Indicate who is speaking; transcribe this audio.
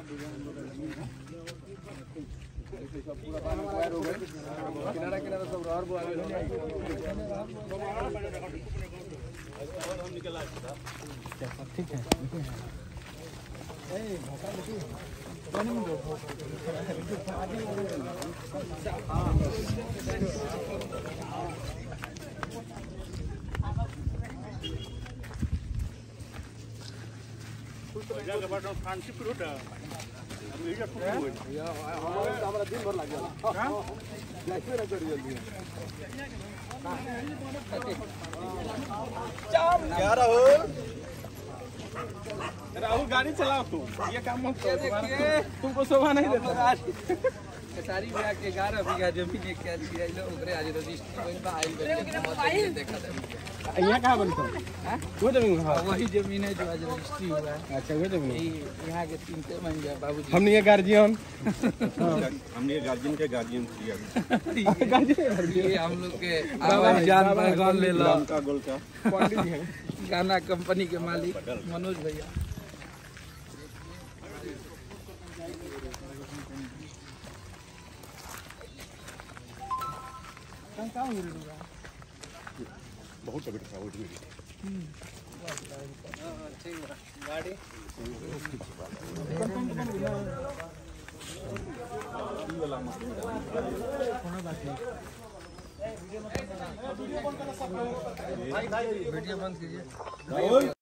Speaker 1: पूरा पानी तैयार हो गए, किनारा किनारा सब और वो आगे ठीक है। फ्रेंडशिप रूट हमारा दिन भर लग गया। राहुल गाड़ी चलाओ तू, ये काम मत कर, तुमको शोभा नहीं देता। सारी ब्याह के 11 बीघा जमीन क्या दिया लो ओकरे आज रजिस्ट्री बन बा आइल देखा था। यहाँ कहाँ बनता है? वो जमीन है, वही जमीन है जो आज रजिस्ट्री हुआ है। अच्छा वो जमीन यहाँ के 3 बन गया बाबूजी। हमने ये गार्जियन हमने गार्जियन के गार्जियन किया। ये हम लोग के आवाज जान पहचान ले लो का गोल का पंडित है, गाना कंपनी के मालिक मनोज भैया। बहुत तबियत खराब हो गई। गाड़ी वीडियो बंद कीजिए।